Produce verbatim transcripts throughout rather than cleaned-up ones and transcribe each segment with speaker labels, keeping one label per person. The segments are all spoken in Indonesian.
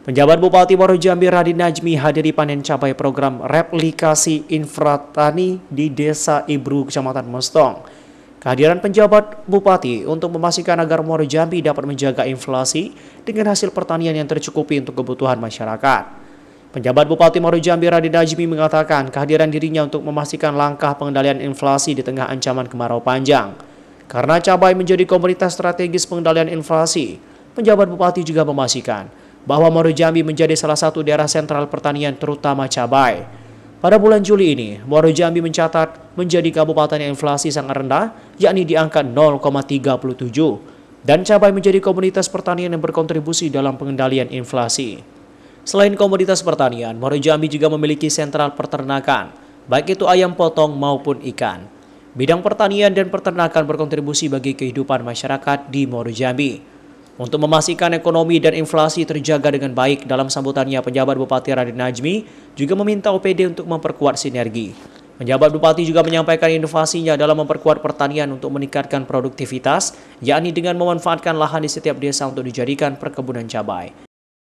Speaker 1: Penjabat Bupati Muaro Jambi Radin Najmi hadiri panen cabai program replikasi infratani di Desa Ibru, Kecamatan Mestong. Kehadiran penjabat Bupati untuk memastikan agar Muaro Jambi dapat menjaga inflasi dengan hasil pertanian yang tercukupi untuk kebutuhan masyarakat. Penjabat Bupati Muaro Jambi Radin Najmi mengatakan kehadiran dirinya untuk memastikan langkah pengendalian inflasi di tengah ancaman kemarau panjang. Karena cabai menjadi komoditas strategis pengendalian inflasi, penjabat Bupati juga memastikan bahwa Muaro Jambi menjadi salah satu daerah sentral pertanian terutama cabai. Pada bulan Juli ini, Muaro Jambi mencatat menjadi kabupaten yang inflasi sangat rendah, yakni di angka nol koma tiga tujuh, dan cabai menjadi komoditas pertanian yang berkontribusi dalam pengendalian inflasi. Selain komoditas pertanian, Muaro Jambi juga memiliki sentral peternakan, baik itu ayam potong maupun ikan. Bidang pertanian dan peternakan berkontribusi bagi kehidupan masyarakat di Muaro Jambi. Untuk memastikan ekonomi dan inflasi terjaga dengan baik, dalam sambutannya penjabat Bupati Radin Najmi juga meminta O P D untuk memperkuat sinergi. Penjabat Bupati juga menyampaikan inovasinya dalam memperkuat pertanian untuk meningkatkan produktivitas, yakni dengan memanfaatkan lahan di setiap desa untuk dijadikan perkebunan cabai.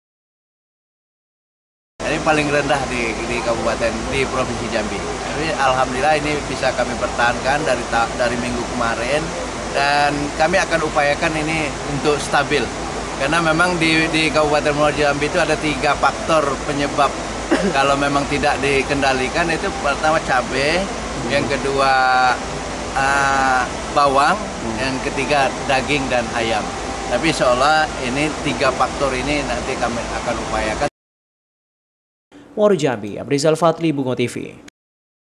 Speaker 2: Ini paling rendah di, di kabupaten, di Provinsi Jambi. Jadi alhamdulillah ini bisa kami pertahankan dari dari minggu kemarin. Dan kami akan upayakan ini untuk stabil, karena memang di, di Kabupaten Muaro Jambi itu ada tiga faktor penyebab kalau memang tidak dikendalikan. Itu pertama cabai, yang kedua uh, bawang, yang ketiga daging dan ayam. Tapi seolah ini tiga faktor ini nanti kami akan upayakan.
Speaker 1: Muaro Jambi, Abrizal Fatli, Bungo T V.